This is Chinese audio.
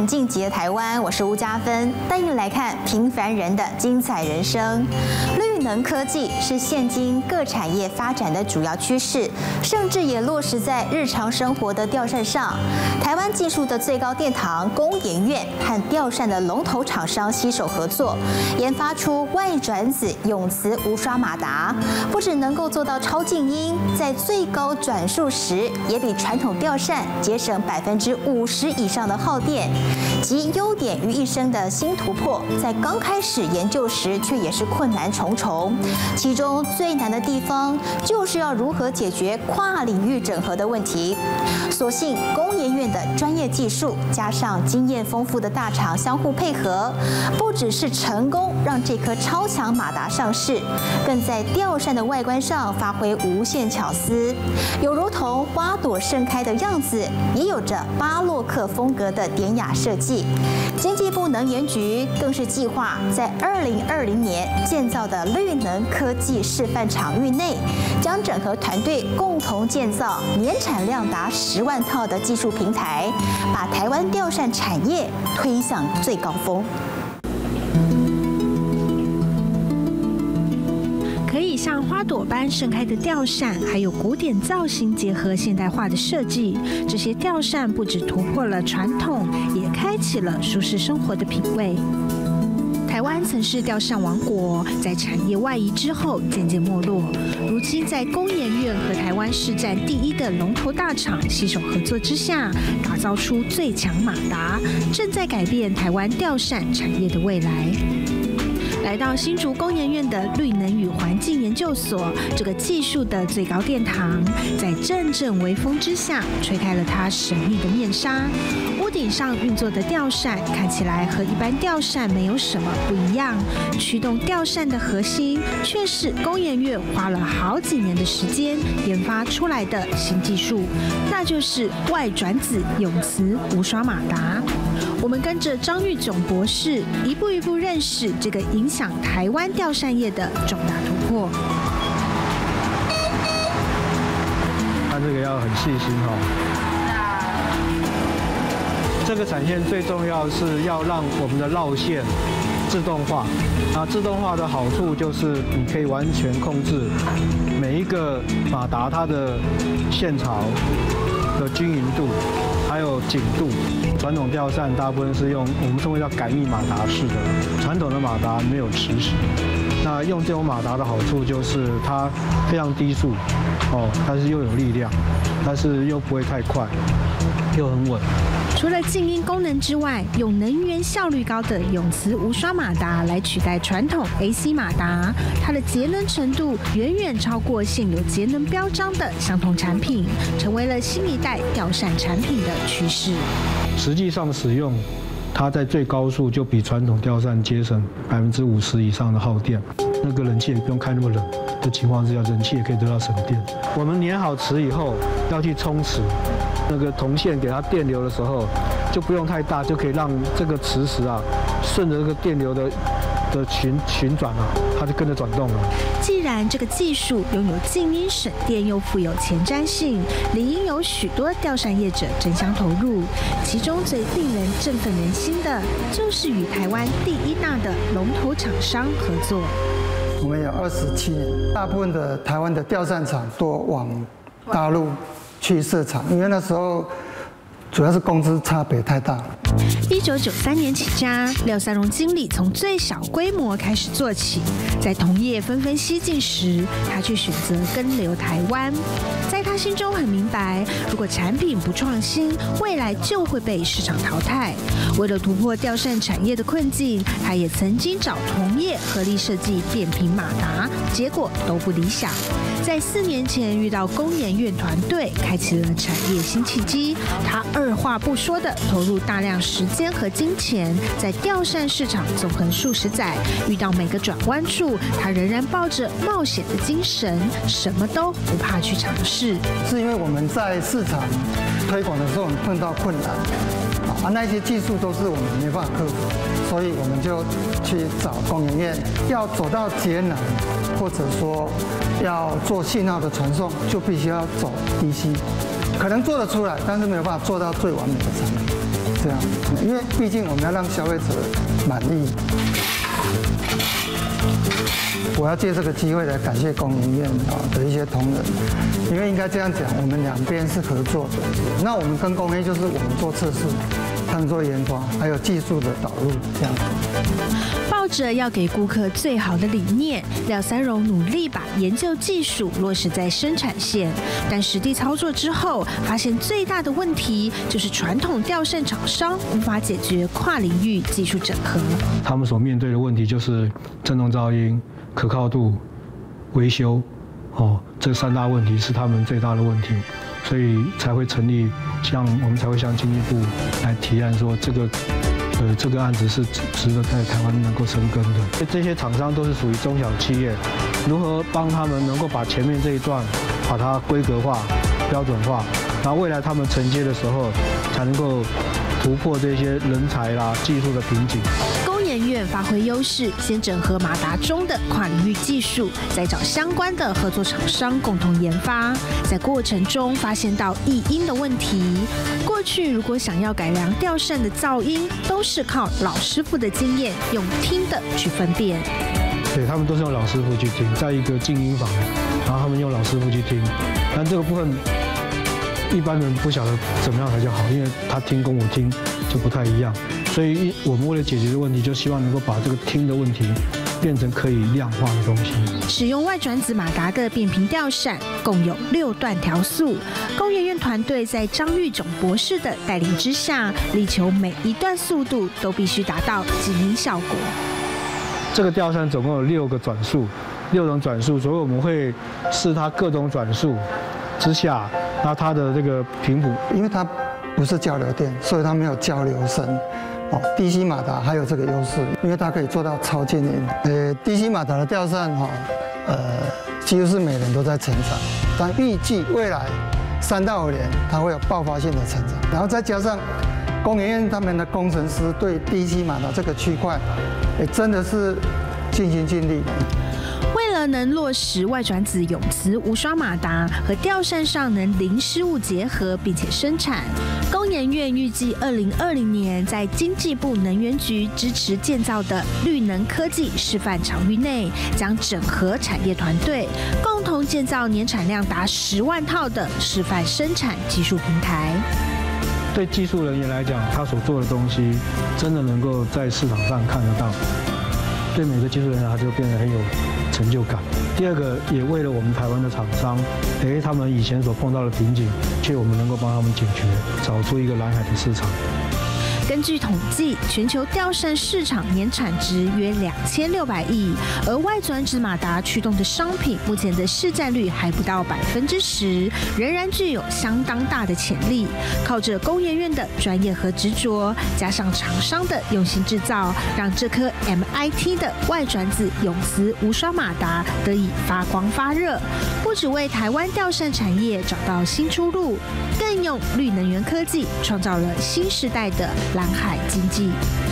看晋级的台湾，我是吴家芬，带你来看平凡人的精彩人生。绿能科技是现今各产业发展的主要趋势，甚至也落实在日常生活的吊扇上。台湾技术的最高殿堂工研院和吊扇的龙头厂商携手合作，研发出外转子永磁无刷马达，不只能够做到超静音，在最高转速时也比传统吊扇节省50%以上的耗电，集优点于一身的新突破，在刚开始研究时却也是困难重重。其中最难的地方就是要如何解决跨领域整合的问题。所幸工研院的专业技术加上经验丰富的大厂相互配合，不只是成功让这颗超强马达上市，更在吊扇的外观上发挥无限巧思，有如同花朵盛开的样子，也有着巴洛克风格的典雅设计。经济部能源局更是计划在2020年建造的绿能科技示范场域内，将整合团队共同建造年产量达10万套的技术平台，把台湾吊扇产业推向最高峰。 可以像花朵般盛开的吊扇，还有古典造型结合现代化的设计，这些吊扇不只突破了传统，也开启了舒适生活的品味。台湾曾是吊扇王国，在产业外移之后渐渐没落。如今在工研院和台湾市占第一的龙头大厂携手合作之下，打造出最强马达，正在改变台湾吊扇产业的未来。来到新竹工研院的绿能与环境研究所，这个技术的最高殿堂，在阵阵微风之下，吹开了它神秘的面纱。屋顶上运作的吊扇看起来和一般吊扇没有什么不一样，驱动吊扇的核心却是工研院花了好几年的时间研发出来的新技术，那就是外转子永磁无刷马达。我们跟着张玉炯博士一步一步认识这个影响台湾吊扇业的重大突破。 看这个要很细心哦。这个产线最重要是要让我们的绕线自动化。那自动化的好处就是你可以完全控制每一个马达它的线槽的均匀度，还有紧度。传统吊扇大部分是用我们称为叫改密马达式的，传统的马达没有磁石。那用这种马达的好处就是它非常低速，但是又有力量，但是又不会太快，又很稳。 除了静音功能之外，用能源效率高的永磁无刷马达来取代传统 AC 马达，它的节能程度远远超过现有节能标章的相同产品，成为了新一代吊扇产品的趋势。 实际上使用，它在最高速就比传统吊扇节省50%以上的耗电。那个冷气也不用开那么冷的情况之下，冷气也可以得到省电。我们粘好磁以后要去冲磁，那个铜线给它电流的时候，就不用太大，就可以让这个磁石啊顺着这个电流的旋转啊，它就跟着转动了。 既然这个技术拥有静音省电又富有前瞻性，理应有许多吊扇业者争相投入。其中最令人振奋人心的，就是与台湾第一大的龙头厂商合作。 我们有27年，大部分的台湾的吊扇厂都往大陆去设厂，因为那时候主要是工资差别太大。 1993年起家，廖三荣经理从最小规模开始做起，在同业纷纷西进时，他却选择跟留台湾。在他心中很明白，如果产品不创新，未来就会被市场淘汰。为了突破吊扇产业的困境，他也曾经找同业合力设计变频马达，结果都不理想。在4年前遇到工研院团队，开启了产业新契机。他二话不说的投入大量时间和金钱，在吊扇市场纵横数十载，遇到每个转弯处，他仍然抱着冒险的精神，什么都不怕去尝试。 是因为我们在市场推广的时候，我们碰到困难，那些技术都是我们没办法克服，所以我们就去找工研院，要走到节能，或者说要做信号的传送，就必须要走 DC， 可能做得出来，但是没有办法做到最完美的产品。 这样，因为毕竟我们要让消费者满意。我要借这个机会来感谢工研院的一些同仁，因为应该这样讲，我们两边是合作的。那我们跟工研就是我们做测试，他们做研发，还有技术的导入这样子。 抱着要给顾客最好的理念，廖三荣努力把研究技术落实在生产线，但实地操作之后，发现最大的问题就是传统吊扇厂商无法解决跨领域技术整合。 他们所面对的问题就是振动噪音、可靠度、维修，这3大问题是他们最大的问题，所以才会成立，我们才会向经济部来提案说这个案子是值得在台湾能够生根的。这些厂商都是属于中小企业，如何帮他们能够把前面这一段把它规格化、标准化，然后未来他们承接的时候才能够突破这些人才啦、技术的瓶颈。 工研院发挥优势，先整合马达中的跨领域技术，再找相关的合作厂商共同研发。在过程中发现到异音的问题。过去如果想要改良吊扇的噪音，都是靠老师傅的经验，用听的去分辨。 对，他们都是用老师傅去听，在一个静音房，然后他们用老师傅去听。但这个部分一般人不晓得怎么样才叫好，因为他听跟我听就不太一样。所以我们为了解决这个问题，就希望能够把这个听的问题变成可以量化的东西。 使用外转子马达的变频吊扇共有6段调速，工研院团队在张玉炯博士的带领之下，力求每一段速度都必须达到静音效果。 这个吊扇总共有6个转速，6种转速，所以我们会试它各种转速之下，那它的这个频谱， 因为它不是交流电，所以它没有交流声。DC 马达还有这个优势，因为它可以做到超静音。DC 马达的吊扇几乎是每年都在成长，但预计未来3到5年它会有爆发性的成长。然后再加上工研院他们的工程师对 DC 马达这个区块，也真的是尽心尽力。 为了能落实外转子永磁无刷马达和吊扇上能零失误结合并且生产，工研院预计2020年在经济部能源局支持建造的绿能科技示范场域内，将整合产业团队，共同建造年产量达10万套的示范生产技术平台。 对技术人员来讲，他所做的东西真的能够在市场上看得到，对每个技术人员他就变得很有成就感。第二个，也为了我们台湾的厂商，他们以前所碰到的瓶颈，却我们能够帮他们解决，找出一个蓝海的市场。 根据统计，全球吊扇市场年产值约2600亿，而外转子马达驱动的商品，目前的市占率还不到10%，仍然具有相当大的潜力。靠着工研院的专业和执着，加上厂商的用心制造，让这颗 MIT 的外转子永磁无刷马达得以发光发热，不只为台湾吊扇产业找到新出路，更用绿能源科技创造了新时代的蓝海经济。